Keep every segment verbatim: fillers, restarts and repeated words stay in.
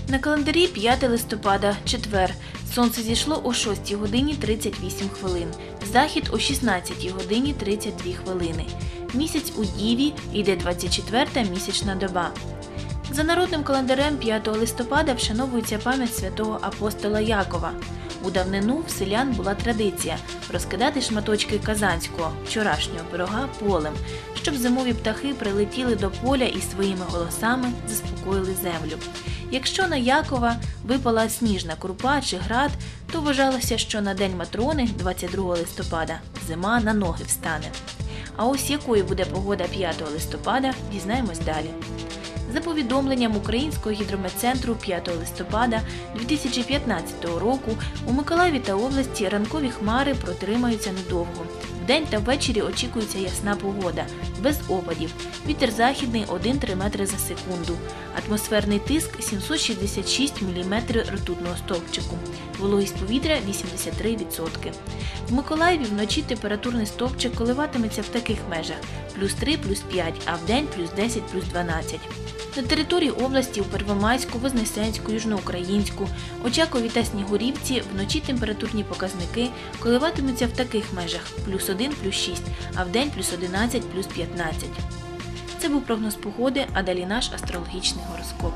На календарі п'яте листопада, четвер. Сонце зійшло о шостій годині тридцять вісім хвилин. Захід о шістнадцятій годині тридцять дві хвилини. Місяць у Діві, йде двадцять четверта місячна доба. За народним календарем п'ятого листопада вшановується пам'ять святого апостола Якова. У давнину в селян була традиція розкидати шматочки казанського, вчорашнього пирога полем, щоб зимові птахи прилетіли до поля і своїми голосами заспокоїли землю. Якщо на Якова випала сніжна крупа чи град, то вважалося, що на День Матрони, двадцять другого листопада, зима на ноги встане. А ось якою буде погода п'ятого листопада, дізнаємось далі. За повідомленням Українського гідрометцентру п'ятого листопада дві тисячі п'ятнадцятого року у Миколаєві та області ранкові хмари протримаються недовго. Вдень та ввечері очікується ясна погода, без опадів. Вітер західний один-три метри за секунду. Атмосферний тиск сімсот шістдесят шість міліметрів ртутного стовпчику. Вологість повітря вісімдесят три відсотки. В Миколаєві вночі температурний стовпчик коливатиметься в таких межах – плюс три, плюс п'ять, а вдень плюс десять, плюс дванадцять. На території області у Первомайську, Вознесенську, Южноукраїнську, Очакові та Снігурівці вночі температурні показники коливатимуться в таких межах – плюс один, плюс шість, а вдень плюс одинадцять, плюс п'ятнадцять. Це був прогноз погоди, а далі наш астрологічний гороскоп.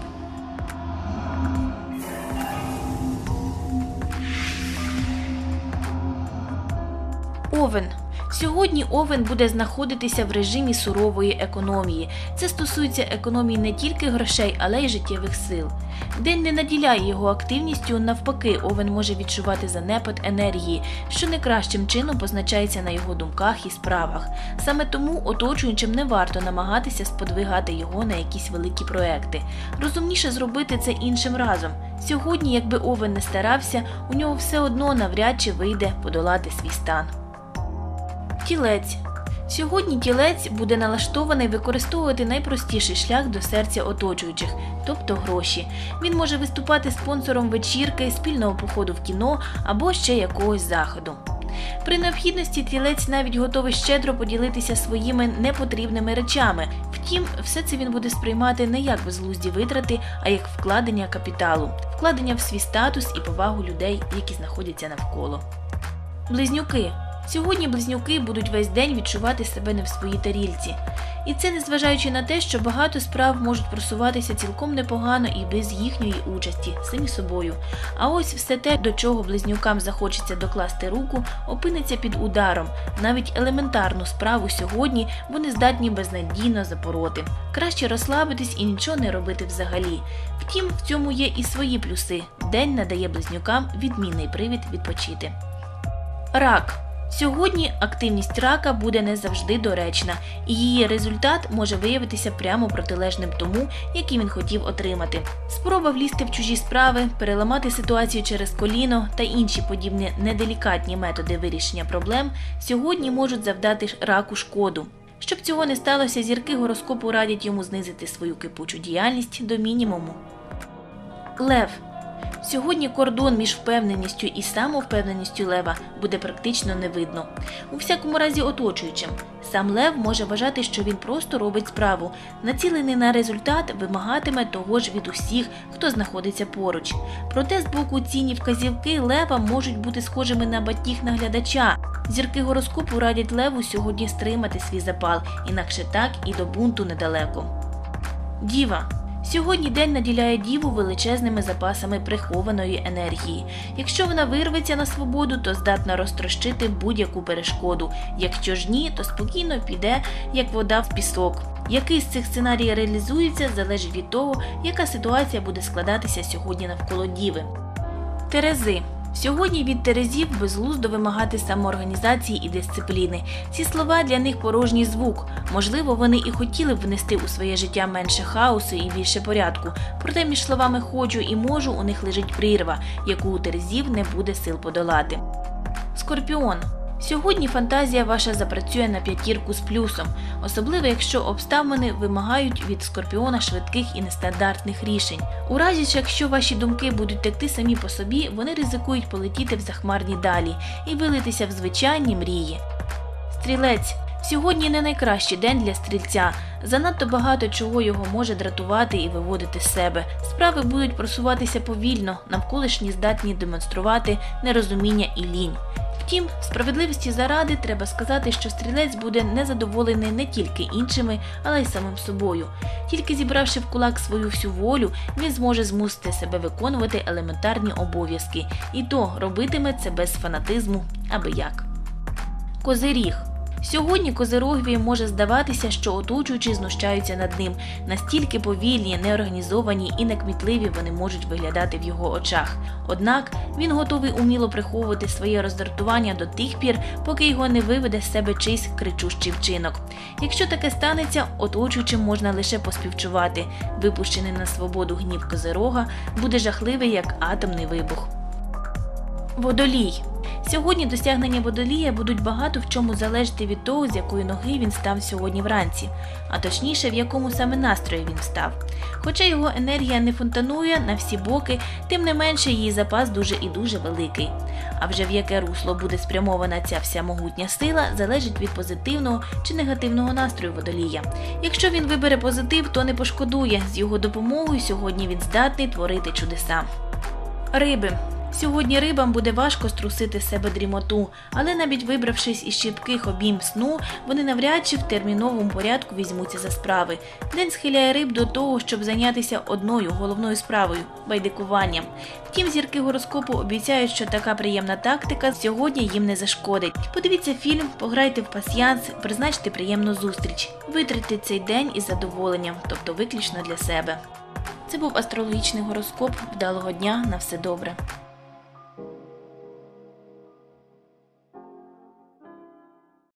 Овен. Сьогодні Овен буде знаходитися в режимі сурової економії. Це стосується економії не тільки грошей, але й життєвих сил. День не наділяє його активністю, навпаки, Овен може відчувати занепад енергії, що не кращим чином позначається на його думках і справах. Саме тому оточуючим не варто намагатися сподвигати його на якісь великі проекти. Розумніше зробити це іншим разом. Сьогодні, якби Овен не старався, у нього все одно навряд чи вийде подолати свій стан. Тілець. Сьогодні тілець буде налаштований використовувати найпростіший шлях до серця оточуючих, тобто гроші. Він може виступати спонсором вечірки, спільного походу в кіно або ще якогось заходу. При необхідності тілець навіть готовий щедро поділитися своїми непотрібними речами. Втім, все це він буде сприймати не як безглузді витрати, а як вкладення капіталу, вкладення в свій статус і повагу людей, які знаходяться навколо. Близнюки. Сьогодні близнюки будуть весь день відчувати себе не в своїй тарілці. І це незважаючи на те, що багато справ можуть просуватися цілком непогано і без їхньої участі, самі собою. А ось все те, до чого близнюкам захочеться докласти руку, опиниться під ударом. Навіть елементарну справу сьогодні вони здатні безнадійно запороти. Краще розслабитись і нічого не робити взагалі. Втім, в цьому є і свої плюси. День надає близнюкам відмінний привід відпочити. Рак. Сьогодні активність рака буде не завжди доречна, і її результат може виявитися прямо протилежним тому, який він хотів отримати. Спроба влізти в чужі справи, переламати ситуацію через коліно та інші подібні неделікатні методи вирішення проблем сьогодні можуть завдати раку шкоду. Щоб цього не сталося, зірки гороскопу радять йому знизити свою кипучу діяльність до мінімуму. Лев. Сьогодні кордон між впевненістю і самовпевненістю лева буде практично не видно. У всякому разі оточуючим. Сам лев може вважати, що він просто робить справу. Націлений на результат вимагатиме того ж від усіх, хто знаходиться поруч. Проте з боку цінні вказівки лева можуть бути схожими на батіг наглядача. Зірки гороскопу радять леву сьогодні стримати свій запал, інакше так і до бунту недалеко. Діва. Сьогодні день наділяє Діву величезними запасами прихованої енергії. Якщо вона вирветься на свободу, то здатна розтрощити будь-яку перешкоду. Якщо ж ні, то спокійно піде, як вода в пісок. Який з цих сценаріїв реалізується, залежить від того, яка ситуація буде складатися сьогодні навколо Діви. Терези. Сьогодні від терезів безглуздо вимагати самоорганізації і дисципліни. Ці слова для них порожній звук. Можливо, вони і хотіли б внести у своє життя менше хаосу і більше порядку. Проте між словами «хочу» і «можу» у них лежить прірва, яку у терезів не буде сил подолати. Скорпіон. Сьогодні фантазія ваша запрацює на п'ятірку з плюсом, особливо якщо обставини вимагають від Скорпіона швидких і нестандартних рішень. У разі ж, якщо ваші думки будуть текти самі по собі, вони ризикують полетіти в захмарні далі і вилитися в звичайні мрії. Стрілець. Сьогодні не найкращий день для стрільця. Занадто багато чого його може дратувати і виводити з себе. Справи будуть просуватися повільно, навколишні здатні демонструвати нерозуміння і лінь. Втім, справедливості заради треба сказати, що стрілець буде незадоволений не тільки іншими, але й самим собою. Тільки зібравши в кулак свою всю волю, він зможе змусити себе виконувати елементарні обов'язки. І то робитиме це без фанатизму, аби як. Козиріг. Сьогодні Козирогові може здаватися, що оточуючі знущаються над ним. Настільки повільні, неорганізовані і некмітливі вони можуть виглядати в його очах. Однак він готовий уміло приховувати своє роздратування до тих пір, поки його не виведе з себе чийсь кричущий вчинок. Якщо таке станеться, оточуючим можна лише поспівчувати. Випущений на свободу гнів Козирога буде жахливий, як атомний вибух. Водолій. Сьогодні досягнення Водолія будуть багато в чому залежати від того, з якої ноги він став сьогодні вранці, а точніше, в якому саме настрої він став. Хоча його енергія не фонтанує на всі боки, тим не менше її запас дуже і дуже великий. А вже в яке русло буде спрямована ця вся могутня сила, залежить від позитивного чи негативного настрою Водолія. Якщо він вибере позитив, то не пошкодує. З його допомогою сьогодні він здатний творити чудеса. Риби. Сьогодні рибам буде важко струсити з себе дрімоту, але навіть вибравшись із щіпких обійм сну, вони навряд чи в терміновому порядку візьмуться за справи. День схиляє риб до того, щоб зайнятися одною головною справою – байдикуванням. Втім, зірки гороскопу обіцяють, що така приємна тактика сьогодні їм не зашкодить. Подивіться фільм, пограйте в пасьянс, призначте приємну зустріч. Витратьте цей день із задоволенням, тобто виключно для себе. Це був астрологічний гороскоп. Вдалого дня, на все добре.